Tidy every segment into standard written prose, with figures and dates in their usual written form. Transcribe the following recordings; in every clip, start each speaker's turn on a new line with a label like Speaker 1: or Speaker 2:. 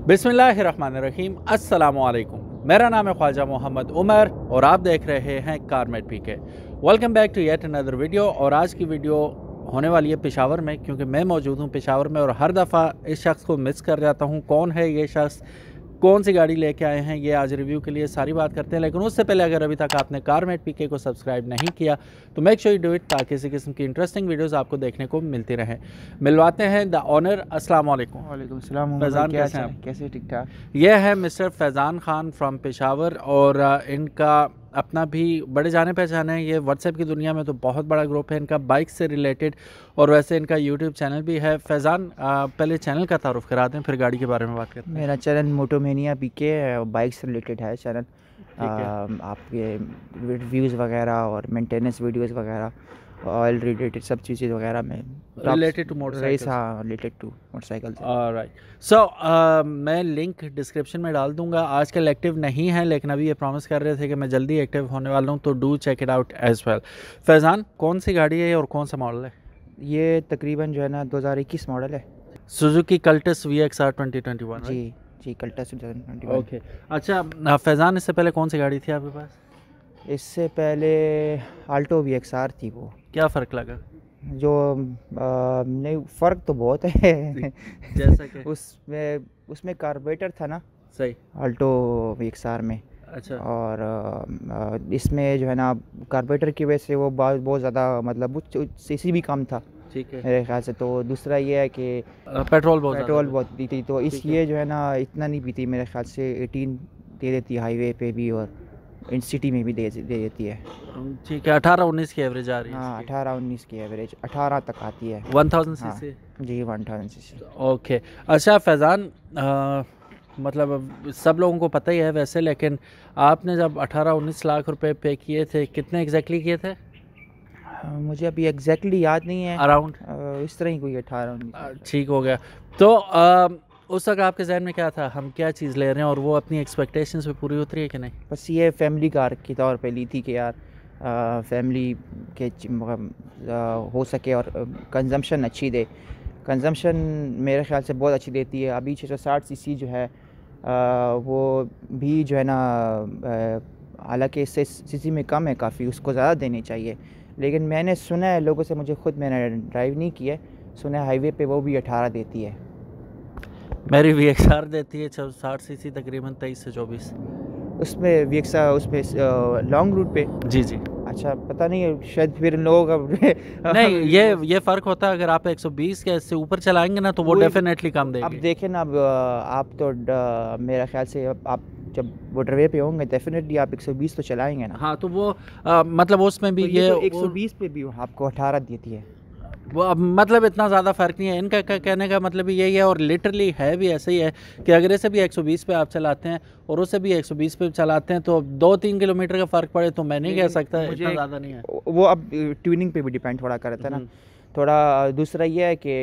Speaker 1: बिस्मिल्लाहिर्रहमानिर्रहीम, अस्सलामुअलैकुम। मेरा नाम है ख्वाजा मोहम्मद उमर और आप देख रहे हैं Carmate PK. Welcome back to yet another video. और आज की वीडियो होने वाली है पेशावर में, क्योंकि मैं मौजूद हूँ पेशावर में और हर दफ़ा इस शख्स को मिस कर जाता हूँ। कौन है ये शख्स, कौन सी गाड़ी लेके आए हैं, ये आज रिव्यू के लिए सारी बात करते हैं। लेकिन उससे पहले अगर अभी तक आपने कारमेट पीके को सब्सक्राइब नहीं किया तो make sure you do it, ताकि इसी किस्म की इंटरेस्टिंग वीडियोस आपको देखने को मिलती रहें। मिलवाते हैं द ऑनर। अस्सलाम वालेकुम।
Speaker 2: वालेकुम सलाम।
Speaker 1: फैज़ान
Speaker 2: कैसे हैं? कैसे ठीक ठाक?
Speaker 1: ये है मिस्टर फैज़ान खान फ्रॉम पेशावर और इनका अपना भी बड़े जाने पहचाने हैं। ये व्हाट्सएप की दुनिया में तो बहुत बड़ा ग्रुप है इनका, बाइक से रिलेटेड, और वैसे इनका यूट्यूब चैनल भी है। फैज़ान, पहले चैनल का तारुफ करा दें, फिर गाड़ी के बारे में बात करते हैं।
Speaker 2: मेरा चैनल मोटोमेनिया पीके बाइक से रिलेटेड है चैनल। आपके रिव्यूज़ वगैरह और मेंटेनेंस वीडियोस वगैरह, ऑयल रिलेटेड सब चीज़ें वगैरह में
Speaker 1: रिलेटेड टू मोटरसाइकिल।
Speaker 2: हाँ, related to motorcycle.
Speaker 1: Alright, so मैं लिंक डिस्क्रिप्शन में डाल दूंगा। आजकल एक्टिव नहीं है, लेकिन अभी ये प्रॉमिस कर रहे थे कि मैं जल्दी एक्टिव होने वाला हूँ, तो do check it out as well. Faizan, कौन सी गाड़ी है और कौन सा मॉडल है?
Speaker 2: ये तकरीबन जो है ना 2021 मॉडल है।
Speaker 1: Suzuki Cultus VXR 2021।
Speaker 2: जी कल्टस 2021।
Speaker 1: ओके, अच्छा फैज़ान, इससे पहले कौन सी गाड़ी थी आपके पास?
Speaker 2: इससे पहले आल्टो VXR थी। वो
Speaker 1: क्या फ़र्क लगा?
Speaker 2: जो नहीं, फ़र्क तो बहुत है।
Speaker 1: जैसा कि
Speaker 2: उसमें कार्बोरेटर था ना,
Speaker 1: सही,
Speaker 2: आल्टो VXR में।
Speaker 1: अच्छा,
Speaker 2: और इसमें जो है ना कार्बोरेटर की वजह से वो बहुत ज़्यादा, मतलब सीसी भी कम था
Speaker 1: ठीक है।
Speaker 2: मेरे ख्याल से। तो दूसरा ये है कि
Speaker 1: पेट्रोल
Speaker 2: बहुत दी थी, तो
Speaker 1: ठीक है।
Speaker 2: इसलिए जो है ना इतना नहीं पीती मेरे ख्याल से। 18 दे देती है हाईवे पे भी और इन सिटी में भी दे देती है।
Speaker 1: ठीक है, 18-19 की एवरेज आ रही है।
Speaker 2: हाँ, 18-19 की एवरेज 18 तक आती है।
Speaker 1: 1000
Speaker 2: हाँ
Speaker 1: सीसी।
Speaker 2: जी, 1000 सीसी।
Speaker 1: ओके, अच्छा फैज़ान, मतलब अब सब लोगों को पता ही है वैसे, लेकिन आपने जब 18-19 लाख रुपए पे किए थे, कितने एग्जैक्टली किए थे?
Speaker 2: मुझे अभी एग्जैक्टली याद नहीं है,
Speaker 1: अराउंड
Speaker 2: इस तरह ही कोई 18-19।
Speaker 1: ठीक हो गया। तो उस वक्त आपके जहन में क्या था, हम क्या चीज़ ले रहे हैं, और वो अपनी एक्सपेक्टेशंस पे पूरी उतरी है कि नहीं?
Speaker 2: बस ये फैमिली कार के तौर पे ली थी कि यार फैमिली के हो सके और कंजम्पशन अच्छी दे। कंजम्पशन मेरे ख्याल से बहुत अच्छी देती है। अभी 660 सीसी जो है वो भी जो है ना, हालांकि इससे सीसी में कम है काफ़ी, उसको ज़्यादा देनी चाहिए। लेकिन मैंने सुना है लोगों से, मुझे खुद मैंने ड्राइव नहीं किया, सुना है हाईवे पे वो भी 18 देती है।
Speaker 1: मेरी VXR देती है 60 सीसी, तकरीबन 23 से 24।
Speaker 2: उसमें VXR, उसमें लॉन्ग रूट पे?
Speaker 1: जी जी।
Speaker 2: अच्छा, पता नहीं है, शायद फिर लोग
Speaker 1: नहीं, ये फ़र्क होता है। अगर आप 120 के से ऊपर चलाएंगे ना, तो वो डेफिनेटली कम देगी।
Speaker 2: अब देखें ना, अब आप तो मेरा ख्याल से आप जब मोटरवे पे होंगे डेफिनेटली आप 120 तो चलाएंगे ना।
Speaker 1: हाँ, तो वो मतलब उसमें भी
Speaker 2: तो
Speaker 1: ये
Speaker 2: तो 120 पे भी आपको 18 देती है।
Speaker 1: वो अब मतलब इतना ज़्यादा फ़र्क नहीं है। इनका कहने का मतलब यही है, और लिटरली है भी ऐसे ही है, कि अगर इसे भी 120 पे आप चलाते हैं और उसे भी 120 पे चलाते हैं, तो 2-3 किलोमीटर का फ़र्क पड़े तो मैं नहीं कह सकता इतना ज़्यादा नहीं है।
Speaker 2: वो अब ट्यूनिंग पे भी डिपेंड थोड़ा करता है ना थोड़ा। दूसरा ये है कि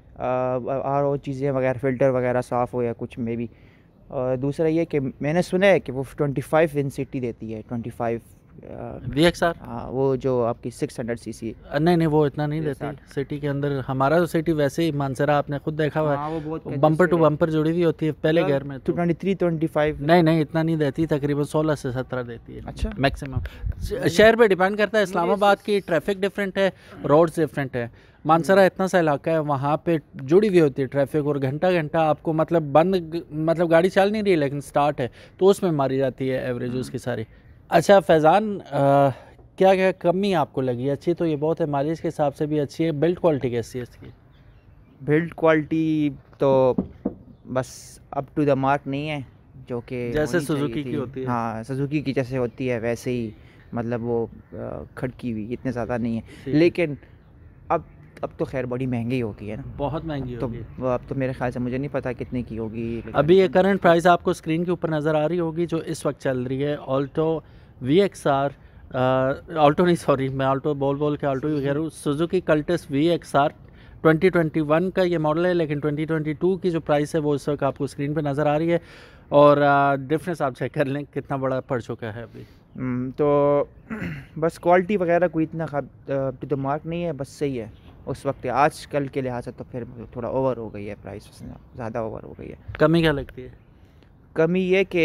Speaker 2: और वो चीज़ें वगैरह, फ़िल्टर वगैरह साफ़ हो या कुछ में भी। और दूसरा ये कि मैंने सुना है कि वो 25 इन सिटी देती है, 25
Speaker 1: VXR।
Speaker 2: हाँ, वो जो आपकी 600 सीसी।
Speaker 1: नहीं, वो इतना नहीं देती सिटी के अंदर। हमारा तो सिटी वैसे ही मानसरा आपने खुद देखा हुआ है,
Speaker 2: वो बहुत
Speaker 1: बम्पर टू बम्पर जुड़ी हुई होती है पहले गेयर में। तो
Speaker 2: 23-25
Speaker 1: नहीं, इतना नहीं देती, तकरीबन 16 से 17 देती है।
Speaker 2: अच्छा,
Speaker 1: मैक्सिमम शहर पे डिपेंड करता है। इस्लामाबाद की ट्रैफिक डिफरेंट है, रोड्स डिफरेंट है। मानसरा इतना सा इलाका है, वहाँ पे जुड़ी हुई होती है ट्रैफिक, और घंटा घंटा आपको मतलब बंद, मतलब गाड़ी चल नहीं रही लेकिन स्टार्ट है, तो उसमें मारी जाती है एवरेज उसकी सारी। अच्छा फैज़ान, क्या क्या कमी आपको लगी? अच्छी तो ये बहुत है, माइलेज के हिसाब से भी अच्छी है। बिल्ड क्वालिटी कैसी है इसकी?
Speaker 2: बिल्ड क्वालिटी तो बस अप टू द मार्क नहीं है, जो कि
Speaker 1: जैसे सुजुकी की होती है।
Speaker 2: हाँ, सुजुकी की जैसे होती है वैसे ही, मतलब वो खड़की हुई इतने ज़्यादा नहीं है। लेकिन अब तो खैर बड़ी महंगी होगी है ना,
Speaker 1: बहुत महंगी
Speaker 2: तो
Speaker 1: होगी।
Speaker 2: अब तो मेरे ख्याल से, मुझे नहीं पता कितने की होगी।
Speaker 1: अभी ये करंट प्राइस आपको स्क्रीन के ऊपर नज़र आ रही होगी, जो इस वक्त चल रही है ऑल्टो VXR, ऑल्टो नहीं, सॉरी, मैं ऑल्टो बोल के ऑल्टो ही कह रहा हूँ। सुजुकी कल्टस VXR 2021 का ये मॉडल है, लेकिन 2022 की जो प्राइस है वो इस वक्त आपको स्क्रीन पे नज़र आ रही है। और डिफरेंस आप चेक कर लें कितना बड़ा पड़ चुका है अभी।
Speaker 2: तो बस क्वालिटी वगैरह कोई इतना टू द मार्क नहीं है, बस सही है। उस वक्त। आज कल के लिहाज से तो फिर थोड़ा ओवर हो गई है, प्राइस ज़्यादा ओवर हो गई है।
Speaker 1: कमी क्या लगती है?
Speaker 2: कमी ये कि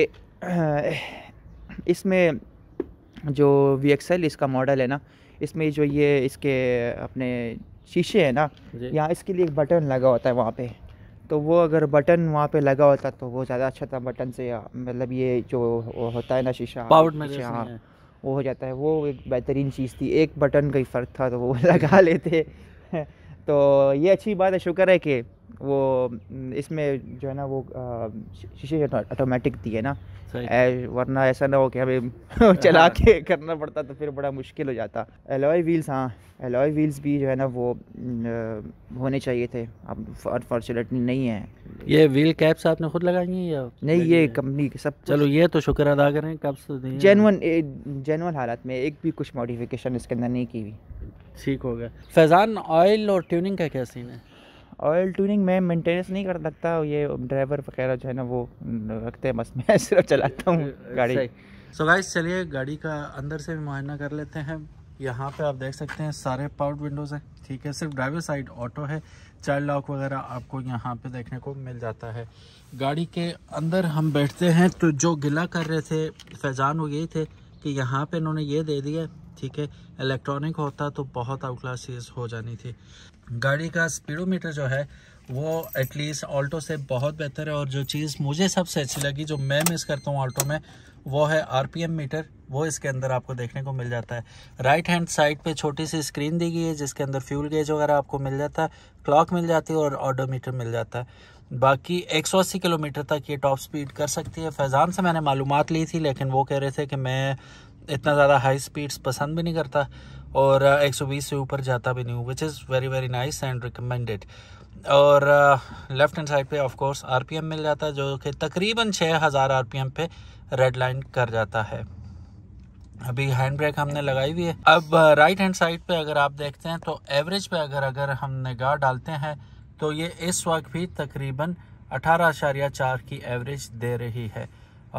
Speaker 2: इसमें जो VXL इसका मॉडल है ना, इसमें जो ये इसके अपने शीशे हैं ना, यहाँ इसके लिए एक बटन लगा होता है वहाँ पे, तो वो अगर बटन वहाँ पे लगा होता तो वो ज़्यादा अच्छा था। बटन से मतलब ये जो होता है ना शीशा
Speaker 1: पाउट में
Speaker 2: हाँ वो हो जाता है, वो एक बेहतरीन चीज़ थी। एक बटन का ही फ़र्क था तो वो लगा लेते तो ये अच्छी बात है, शुक्र है कि वो इसमें जो है ना वो शीशे ऑटोमेटिक दिए ना, वरना ऐसा ना हो कि हमें चला के करना पड़ता तो फिर बड़ा मुश्किल हो जाता। एलॉय व्हील्स, हाँ एलॉय व्हील्स भी जो है ना वो होने चाहिए थे, अब अनफॉर्चुनेटली नहीं है।
Speaker 1: ये व्हील कैप्स आपने खुद लगाई हैं या
Speaker 2: नहीं? ये कंपनी के सब।
Speaker 1: चलो ये तो शुक्र अदा करें, कब से
Speaker 2: जेन्युइन हालत में एक भी कुछ मॉडिफिकेशन इसके अंदर नहीं की हुई, ठीक
Speaker 1: हो गया। फैज़ान, ऑयल और ट्यूनिंग का क्या सीन है?
Speaker 2: ऑयल ट्यूनिंग मैं मेंटेनेंस नहीं कर सकता, ये ड्राइवर वगैरह जो है ना वो रखते हैं, बस मैं सिर्फ चलाता हूँ गाड़ी।
Speaker 1: सो गाइस चलिए गाड़ी का अंदर से भी मुआयना कर लेते हैं। यहाँ पे आप देख सकते हैं सारे पावर्ड विंडोज़ हैं, ठीक है। सिर्फ ड्राइवर साइड ऑटो है, चाइल्ड लॉक वगैरह आपको यहाँ पे देखने को मिल जाता है। गाड़ी के अंदर हम बैठते हैं तो जो गिला कर रहे थे फैज़ान वो यही थे कि यहाँ पे इन्होंने ये दे दिया, ठीक है। इलेक्ट्रॉनिक होता तो बहुत आउट क्लास चीज़ हो जानी थी। गाड़ी का स्पीडोमीटर जो है वो एटलीस्ट ऑल्टो से बहुत बेहतर है, और जो चीज़ मुझे सबसे अच्छी लगी, जो मैं मिस करता हूँ ऑल्टो में, वो है RPM मीटर। वो इसके अंदर आपको देखने को मिल जाता है। राइट हैंड साइड पे छोटी सी स्क्रीन दी गई है जिसके अंदर फ्यूल गेज वगैरह आपको मिल जाता है, क्लॉक मिल जाती है और ऑडोमीटर मिल जाता है। बाकी 180 किलोमीटर तक ये टॉप स्पीड कर सकती है। फैज़ान से मैंने मालूमात ली थी, लेकिन वो कह रहे थे कि मैं इतना ज़्यादा हाई स्पीड्स पसंद भी नहीं करता और 120 से ऊपर जाता भी नहीं हूँ, which is very very nice and recommended. और लेफ़्ट हैंड साइड पे ऑफ कोर्स RPM मिल जाता है, जो कि तकरीबन 6000 RPM पे रेड लाइन कर जाता है। अभी हैंड ब्रेक हमने लगाई हुई है। अब राइट हैंड साइड पे अगर आप देखते हैं तो एवरेज पे अगर हम निगाह डालते हैं तो ये इस वक्त भी तकरीबन 18.4 की एवरेज दे रही है।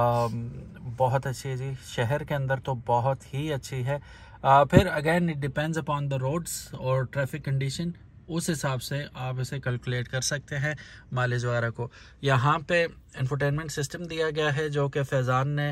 Speaker 1: बहुत अच्छी है जी, शहर के अंदर तो बहुत ही अच्छी है। फिर again it depends upon the roads और ट्रैफिक कंडीशन, उस हिसाब से आप इसे कैलकुलेट कर सकते हैं माइलेज वगैरह को। यहाँ पे इंफोटेनमेंट सिस्टम दिया गया है जो कि फैज़ान ने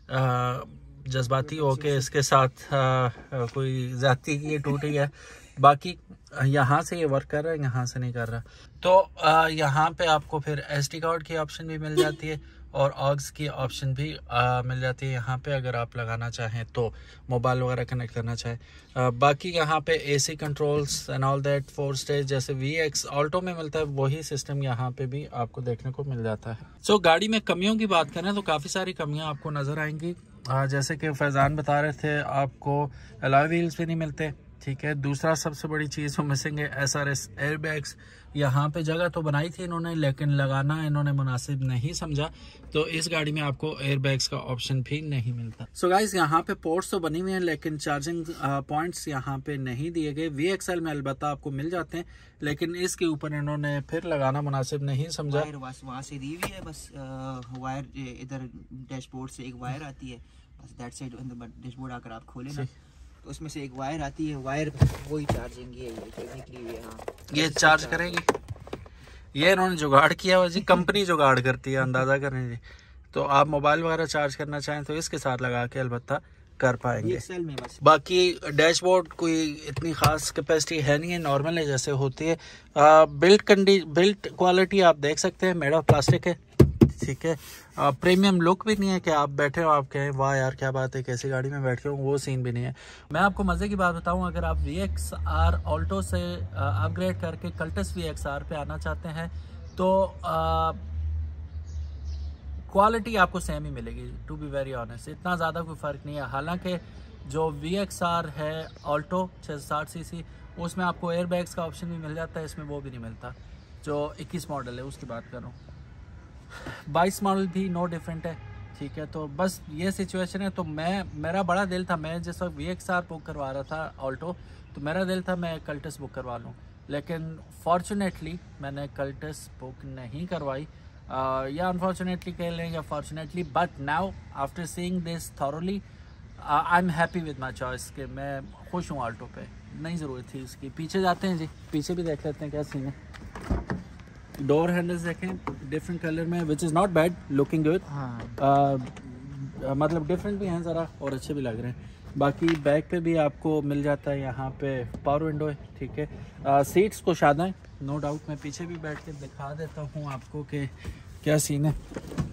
Speaker 1: जज्बाती होके इसके साथ कोई ज़्यादती की टूट गया। बाकी यहाँ से ये वर्क कर रहा है, यहाँ से नहीं कर रहा। तो यहाँ पे आपको फिर SD कार्ड की ऑप्शन भी मिल जाती है और ऑग्स की ऑप्शन भी मिल जाती है यहाँ पे, अगर आप लगाना चाहें तो मोबाइल वगैरह कनेक्ट करना चाहें। बाकी यहाँ पे AC controls and all that 4 stage जैसे VX ऑल्टो में मिलता है, वही सिस्टम यहाँ पे भी आपको देखने को मिल जाता है। सो गाड़ी में कमियों की बात करें तो काफ़ी सारी कमियाँ आपको नज़र आएंगी। जैसे कि फैज़ान बता रहे थे आपको अलॉय व्हील्स भी नहीं मिलते, ठीक है। दूसरा सबसे बड़ी चीज़ जो मिसिंग है SRS एयरबैग्स। यहाँ पे जगह तो बनाई थी इन्होंने, लेकिन लगाना इन्होंने मुनासिब नहीं समझा, तो इस गाड़ी में आपको एयरबैग्स का ऑप्शन भी नहीं मिलता। सो गाइस यहाँ पे पोर्ट्स तो बनी हुई हैं लेकिन चार्जिंग पॉइंट्स यहाँ पे नहीं दिए गए। VXL में अलबत्ता आपको मिल जाते हैं, लेकिन इसके ऊपर इन्होंने फिर लगाना मुनासिब नहीं समझा।
Speaker 2: वहाँ से दी हुई है बस वायर, इधर डैशबोर्ड से एक वायर आती है, बस दैट साइड डैशबोर्ड आकर आप खोले ना तो उसमें से एक वायर आती है, वायर वही चार्जिंग है, ये निकली हुई है। हाँ
Speaker 1: ये चार्ज करेगी, ये इन्होंने जुगाड़ किया हुआ जी, कंपनी जुगाड़ करती है, अंदाज़ा करें जी। तो आप मोबाइल वगैरह चार्ज करना चाहें तो इसके साथ लगा के अलबत्ता कर पाएंगे।
Speaker 2: में बस
Speaker 1: बाकी डैशबोर्ड कोई इतनी ख़ास कैपेसिटी है नहीं है, नॉर्मल है जैसे होती है। बिल्ट क्वालिटी आप देख सकते हैं, मेड ऑफ प्लास्टिक है, ठीक है। प्रीमियम लुक भी नहीं है कि आप बैठे हो आप कहें वाह यार क्या बात है कैसी गाड़ी में बैठ के हूँ, वो सीन भी नहीं है। मैं आपको मज़े की बात बताऊँ, अगर आप VXR ऑल्टो से अपग्रेड करके कल्टस VXR पे आना चाहते हैं तो क्वालिटी आपको सेम ही मिलेगी, टू बी वेरी ऑनेस्ट, इतना ज़्यादा कोई फ़र्क नहीं है। हालांकि जो VXR है ऑल्टो 660 cc उसमें आपको एयर बैग्स का ऑप्शन भी मिल जाता है, इसमें वो भी नहीं मिलता। जो 21 मॉडल है उसकी बात कर रहा हूँ, 22 मॉडल भी नो डिफरेंट है, ठीक है। तो बस ये सिचुएशन है। तो मेरा बड़ा दिल था, मैं जिस वक्त VXR बुक करवा रहा था ऑल्टो, तो मेरा दिल था मैं कल्टस बुक करवा लूँ, लेकिन फॉर्चुनेटली मैंने कल्टस बुक नहीं करवाई, या अनफॉर्चुनेटली कह लें या fortunately, but now after seeing this thoroughly I am happy with my choice कि मैं खुश हूँ ऑल्टो पे। नहीं ज़रूरत थी इसकी। पीछे जाते हैं जी, पीछे भी देख लेते हैं क्या सीन है। डोर हैंडल्स देखें डिफरेंट कलर में, which is not bad, looking good. मतलब डिफरेंट भी हैं ज़रा और अच्छे भी लग रहे हैं। बाकी बैक पे भी आपको मिल जाता है, यहाँ पे पावर विंडो है, ठीक है। सीट्स कुशादा है, नो डाउट। मैं पीछे भी बैठ के दिखा देता हूँ आपको कि क्या सीन है।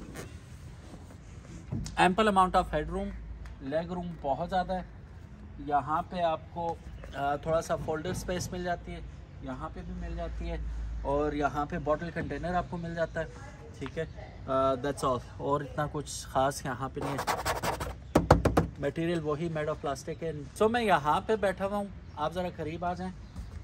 Speaker 1: Ample amount of head room, leg room बहुत ज़्यादा है। यहाँ पे आपको थोड़ा सा फोल्डर स्पेस मिल जाती है, यहाँ पे भी मिल जाती है, और यहाँ पे बॉटल कंटेनर आपको मिल जाता है, ठीक है। दैट्स ऑल, और इतना कुछ ख़ास यहाँ पे नहीं है। मटेरियल वही मेड ऑफ प्लास्टिक है। सो मैं यहाँ पे बैठा हुआ हूँ, आप ज़रा करीब आ जाएं।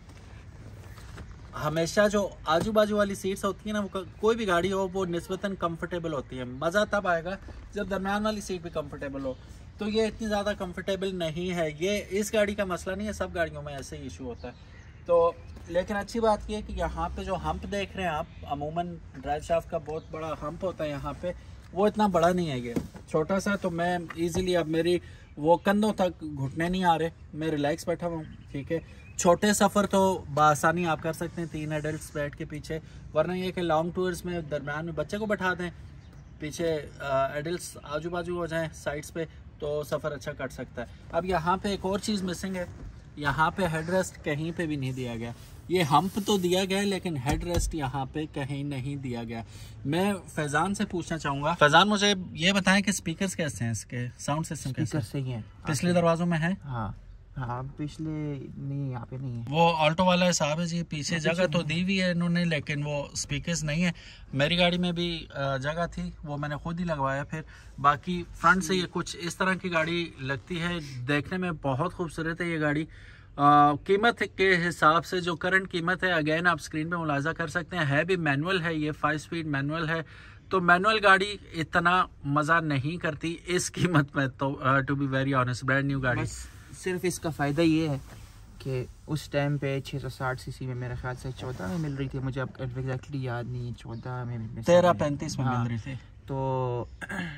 Speaker 1: हमेशा जो आजू बाजू वाली सीट्स होती है ना, वो कोई भी गाड़ी हो वो निस्बतन कंफर्टेबल होती है। मज़ा तब आएगा जब दरम्यान वाली सीट भी कंफर्टेबल हो। तो ये इतनी ज़्यादा कंफर्टेबल नहीं है। ये इस गाड़ी का मसला नहीं है, सब गाड़ियों में ऐसे ही इशू होता है। तो लेकिन अच्छी बात ये है कि यहाँ पे जो हम्प देख रहे हैं आप, अमूमन ड्राइव शाफ्ट का बहुत बड़ा हम्प होता है यहाँ पे, वो इतना बड़ा नहीं है, ये छोटा सा। तो मैं इजीली, अब मेरी वो कंधों तक घुटने नहीं आ रहे, मैं रिलैक्स बैठा हुआ हूँ, ठीक है। छोटे सफ़र तो बआसानी आप कर सकते हैं 3 एडल्ट्स बैठ के पीछे, वरना ये कि लॉन्ग टूर्स में दरम्यान में बच्चे को बैठा दें, पीछे एडल्ट्स आजू बाजू हो जाएं साइड्स पे, तो सफ़र अच्छा कट सकता है। अब यहाँ पे एक और चीज़ मिसिंग है, यहाँ पे हेड रेस्ट कहीं पे भी नहीं दिया गया। ये हम्प तो दिया गया है लेकिन हेड रेस्ट यहाँ पे कहीं नहीं दिया गया। मैं फैज़ान से पूछना चाहूँगा, फैज़ान मुझे ये बताएं कि स्पीकर्स कैसे हैं, इसके साउंड सिस्टम कैसे
Speaker 2: सही है?
Speaker 1: पिछले दरवाजों में है?
Speaker 2: हाँ हाँ, पिछले नहीं, यहाँ पे नहीं है।
Speaker 1: वो ऑल्टो वाला हिसाब है जी, पीछे जगह तो दी हुई है इन्होंने, लेकिन वो स्पीकर्स नहीं है। मेरी गाड़ी में भी जगह थी, वो मैंने खुद ही लगवाया। फिर बाकी फ्रंट से ये कुछ इस तरह की गाड़ी लगती है, देखने में बहुत खूबसूरत है ये गाड़ी। कीमत के हिसाब से जो करंट कीमत है, अगेन आप स्क्रीन पे मुलाजा कर सकते हैं, है भी मैनुअल है, ये 5 स्पीड मैनुअल है। तो मैनुअल गाड़ी इतना मज़ा नहीं करती इस कीमत में, तो to be very honest, brand new गाड़ी।
Speaker 2: सिर्फ इसका फ़ायदा ये है कि उस टाइम पे 660 सीसी में मेरे ख्याल से 14 में मिल रही थी, मुझे अब एग्जैक्टली याद नहीं, 14 में
Speaker 1: 13-35 में
Speaker 2: हाँ,
Speaker 1: मिल रही थी।
Speaker 2: तो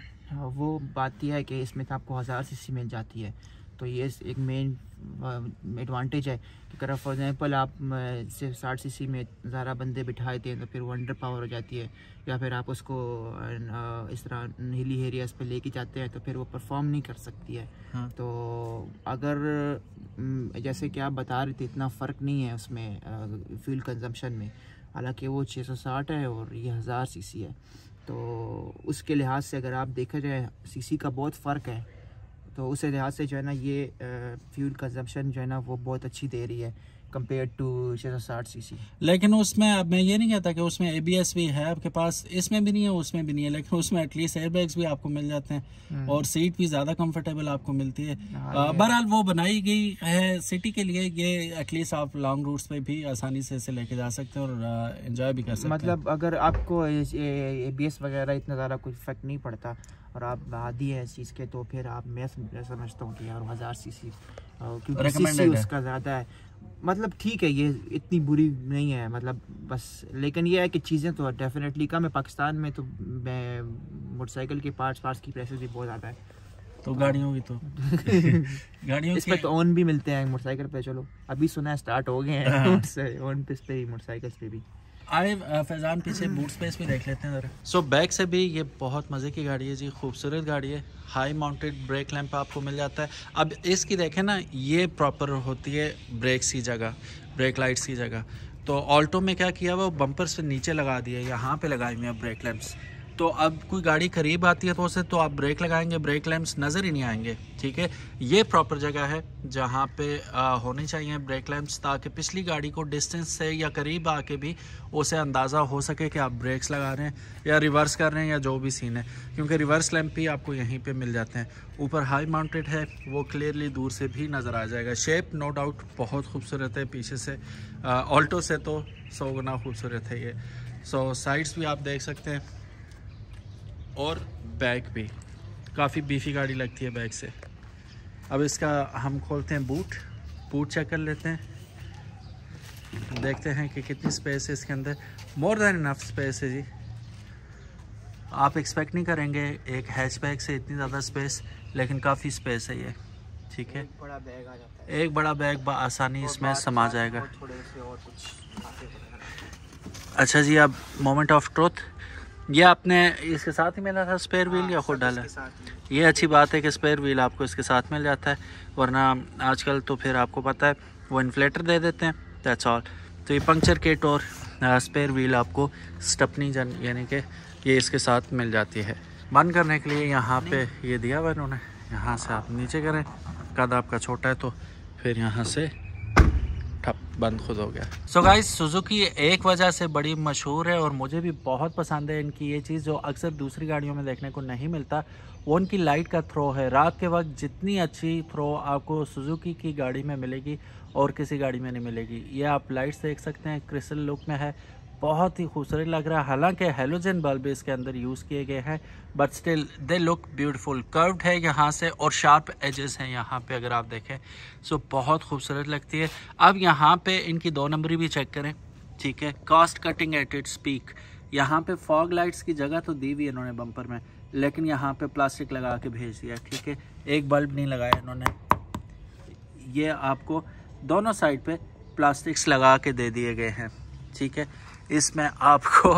Speaker 2: वो बात यह है कि इसमें तो आपको 1000 सीसी मिल जाती है। तो ये एक मेन एडवांटेज है कि अगर फॉर एग्जांपल आप सिर्फ 60 सीसी में ज़्यादा बंदे बिठाए थे तो फिर वो अंडर पावर हो जाती है, या फिर आप उसको इस तरह हिली एरियाज़ पे लेके जाते हैं तो फिर वो परफॉर्म नहीं कर सकती है।
Speaker 1: हाँ।
Speaker 2: तो अगर जैसे कि आप बता रहे थे, इतना फ़र्क नहीं है उसमें फ्यूल कंजम्पशन में, हालांकि वो 660 है और ये 1000 सीसी है। तो उसके लिहाज से अगर आप देखा जाए सीसी का बहुत फ़र्क है, तो उस लिहाज से जो है ना ये फ्यूल कंजम्पशन जो है ना वो बहुत अच्छी दे रही है कंपेयर टू 660 सीसी।
Speaker 1: लेकिन उसमें अब मैं ये नहीं कहता कि उसमें ABS भी है आपके पास, इसमें भी नहीं है, उसमें भी नहीं है, लेकिन उसमें एटलीस्ट एयरबैग्स भी आपको मिल जाते हैं और सीट भी ज़्यादा कंफर्टेबल आपको मिलती है। बहरहाल वो बनाई गई है सिटी के लिए, ये एटलीस्ट आप लॉन्ग रूट्स पे भी आसानी से इसे लेके जा सकते हैं और एंजॉय भी कर सकते हैं।
Speaker 2: मतलब अगर आपको ABS वगैरह इतना ज़्यादा कोई इफेक्ट नहीं पड़ता और आप आदी है इस चीज़ के, तो फिर आप मैं समझता हूँ कि यार 1000 सीसी क्योंकि सीसी उसका ज़्यादा है, मतलब ठीक है, ये इतनी बुरी नहीं है, मतलब बस। लेकिन ये है कि चीज़ें तो डेफिनेटली कम है। पाकिस्तान में तो मोटरसाइकिल के पार्ट्स की प्राइसेस भी बहुत ज़्यादा है, तो गाड़ियों की तो गाड़ियों इस पे तो ओन भी मिलते हैं मोटरसाइकिल पे। चलो अभी सुना है स्टार्ट हो गए हैं ओन पे मोटरसाइकिल पे भी।
Speaker 1: आए फैज़ान पीछे बूट स्पेस भी देख लेते हैं ज़रा। सो बैक से भी ये बहुत मज़े की गाड़ी है जी, खूबसूरत गाड़ी है। हाई माउंटेड ब्रेक लैंप आपको मिल जाता है। अब इसकी देखें ना, ये प्रॉपर होती है ब्रेक्स की जगह, ब्रेक लाइट्स की जगह। तो ऑल्टो में क्या किया, वो बम्पर से नीचे लगा दिया, यहाँ पे लगाए हुए हैं ब्रेक लैंप्स। तो अब कोई गाड़ी करीब आती है तो उसे तो आप ब्रेक लगाएंगे, ब्रेक लैंप्स नज़र ही नहीं आएंगे, ठीक है। ये प्रॉपर जगह है जहाँ पे होने चाहिए ब्रेक लैंप्स, ताकि पिछली गाड़ी को डिस्टेंस से या करीब आके भी उसे अंदाज़ा हो सके कि आप ब्रेक्स लगा रहे हैं या रिवर्स कर रहे हैं या जो भी सीन है, क्योंकि रिवर्स लैंप भी आपको यहीं पे मिल जाते हैं। ऊपर हाई माउंटेड है, वो क्लियरली दूर से भी नज़र आ जाएगा। शेप नो डाउट बहुत खूबसूरत है, पीछे से ऑल्टो से तो 100 गुना खूबसूरत है ये। सो साइड्स भी आप देख सकते हैं और बैक भी काफ़ी बीफी गाड़ी लगती है बैक से। अब इसका हम खोलते हैं बूट चेक कर लेते हैं, देखते हैं कि कितनी स्पेस है इसके अंदर। मोर देन इनफ स्पेस है जी, आप एक्सपेक्ट नहीं करेंगे एक हैचबैक से इतनी ज़्यादा स्पेस, लेकिन काफ़ी स्पेस है ये। ठीक है,
Speaker 2: बड़ा बैग आ जाता है,
Speaker 1: एक बड़ा बैग आसानी इसमें समा जाएगा।
Speaker 2: थोड़े से और कुछ।
Speaker 1: अच्छा जी, अब मोमेंट ऑफ ट्रुथ, ये आपने इसके साथ ही मिला था स्पेयर व्हील या खुद डाला? ये अच्छी बात है कि स्पेयर व्हील आपको इसके साथ मिल जाता है, वरना आजकल तो फिर आपको पता है वो इन्फ्लेटर दे देते हैं, दैट्स ऑल। तो ये पंक्चर किट और स्पेयर व्हील आपको स्टपनी यानी कि ये इसके साथ मिल जाती है। बंद करने के लिए यहाँ पे ये दिया हुआ इन्होंने, यहाँ से आप नीचे करें, कद आपका छोटा है तो फिर यहाँ से ठप बंद खुद हो गया। सो गाइस, सुजुकी एक वजह से बड़ी मशहूर है और मुझे भी बहुत पसंद है इनकी ये चीज़, जो अक्सर दूसरी गाड़ियों में देखने को नहीं मिलता, वो उनकी लाइट का थ्रो है। रात के वक्त जितनी अच्छी थ्रो आपको सुजुकी की गाड़ी में मिलेगी और किसी गाड़ी में नहीं मिलेगी। ये आप लाइट्स देख सकते हैं, क्रिस्टल लुक में है, बहुत ही खूबसूरत लग रहा है। हालांकि हेलोजन बल्ब इसके अंदर यूज़ किए गए हैं, but still they look beautiful. Curved है यहाँ से और शार्प एजेस हैं यहाँ पे, अगर आप देखें सो बहुत खूबसूरत लगती है। अब यहाँ पे इनकी 2 नंबरी भी चेक करें, ठीक है, cost cutting at its peak. यहाँ पे फॉग लाइट्स की जगह तो दी हुई है इन्होंने बम्पर में, लेकिन यहाँ पे प्लास्टिक लगा के भेज दिया, ठीक है, एक बल्ब नहीं लगाया इन्होंने। ये आपको दोनों साइड पे प्लास्टिक्स लगा के दे दिए गए हैं, ठीक है। इसमें आपको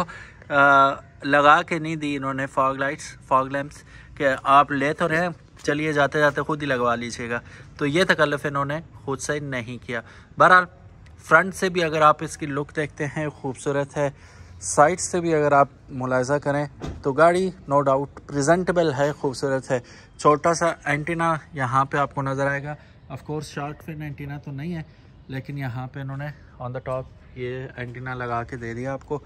Speaker 1: लगा के नहीं दी इन्होंने फॉग लाइट्स, फॉग लैंप्स, कि आप ले तो रहे हैं, चलिए जाते जाते खुद ही लगवा लीजिएगा। तो ये तकल्लुफ़ इन्होंने खुद से नहीं किया। बहरहाल फ्रंट से भी अगर आप इसकी लुक देखते हैं खूबसूरत है, साइड से भी अगर आप मुलाहिज़ा करें तो गाड़ी नो डाउट प्रेजेंटेबल है, खूबसूरत है। छोटा सा एंटीना यहाँ पे आपको नज़र आएगा, of course shark fin antenna तो नहीं है, लेकिन यहाँ पे इन्होंने ऑन द टॉप ये एंटीना लगा के दे दिया आपको।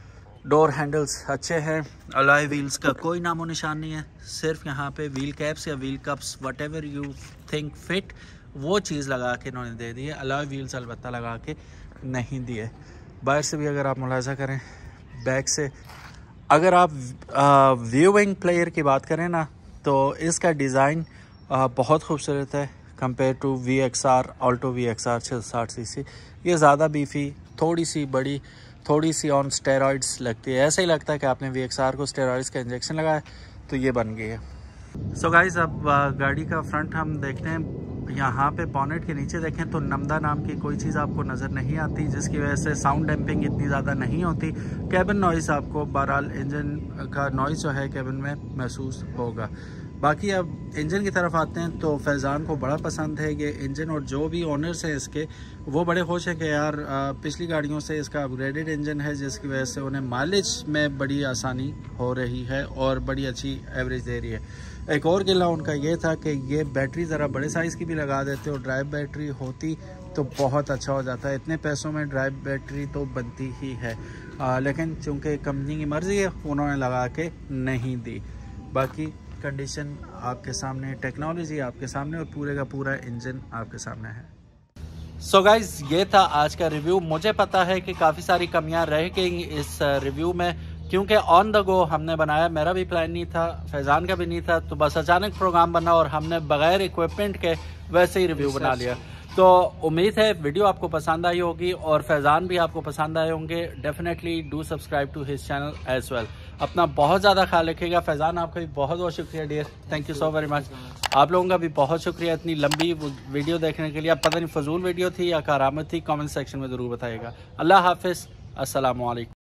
Speaker 1: डोर हैंडल्स अच्छे हैं, अलॉय व्हील्स का कोई नामो निशान नहीं है, सिर्फ यहाँ पे व्हील कैप्स या wheel cups whatever you think fit वो चीज़ लगा के इन्होंने दे दी है। अलॉय व्हील्स अलबत्ता लगा के नहीं दिए। बाहर से भी अगर आप मुलाहिज़ा करें, बैक से अगर आप व्यूइंग प्लेयर की बात करें ना, तो इसका डिज़ाइन बहुत खूबसूरत है compare to VXR Alto VXR 660 cc। ये ज़्यादा बीफी, थोड़ी सी बड़ी, थोड़ी सी ऑन स्टेरॉइड्स लगती है। ऐसा ही लगता है कि आपने VXR को स्टेरॉइड्स का इंजेक्शन लगाया तो ये बन गई है। सो गाइस, अब गाड़ी का फ्रंट हम देखते हैं। यहाँ पे बॉनेट के नीचे देखें तो नमदा नाम की कोई चीज़ आपको नज़र नहीं आती, जिसकी वजह से साउंड डैम्पिंग इतनी ज़्यादा नहीं होती। कैबिन नॉइज़ आपको बहरहाल इंजन का नॉइज़ जो है कैबिन में महसूस होगा। बाकी अब इंजन की तरफ आते हैं तो फैज़ान को बड़ा पसंद है ये इंजन, और जो भी ओनर्स हैं इसके वो बड़े खुश हैं कि यार पिछली गाड़ियों से इसका अपग्रेडेड इंजन है, जिसकी वजह से उन्हें माइलेज में बड़ी आसानी हो रही है और बड़ी अच्छी एवरेज दे रही है। एक और गिला उनका ये था कि ये बैटरी ज़रा बड़े साइज़ की भी लगा देते और ड्राइव बैटरी होती तो बहुत अच्छा हो जाता है। इतने पैसों में ड्राइव बैटरी तो बनती ही है, लेकिन चूँकि कंपनी की मर्ज़ी है उन्होंने लगा के नहीं दी। बाकी कंडीशन आपके सामने, टेक्नोलॉजी आपके सामने और पूरे का पूरा इंजन आपके सामने है। सो गाइज, ये था आज का रिव्यू। मुझे पता है कि काफ़ी सारी कमियां रह गई इस रिव्यू में, क्योंकि ऑन द गो हमने बनाया, मेरा भी प्लान नहीं था, फैज़ान का भी नहीं था, तो बस अचानक प्रोग्राम बना और हमने बगैर इक्विपमेंट के वैसे ही रिव्यू बना लिया। तो उम्मीद है वीडियो आपको पसंद आई होगी और फैज़ान भी आपको पसंद आए होंगे। Definitely do subscribe to his channel as well. अपना बहुत ज़्यादा ख्याल रखिएगा। फैज़ान, आपका भी बहुत बहुत शुक्रिया dear, thank you so very much. आप लोगों का भी बहुत शुक्रिया इतनी लंबी वीडियो देखने के लिए। अब पता नहीं फजूल वीडियो थी या कारामत थी, कमेंट सेक्शन में ज़रूर बताइएगा। अल्लाह हाफिज़, अस्सलामु अलैकुम।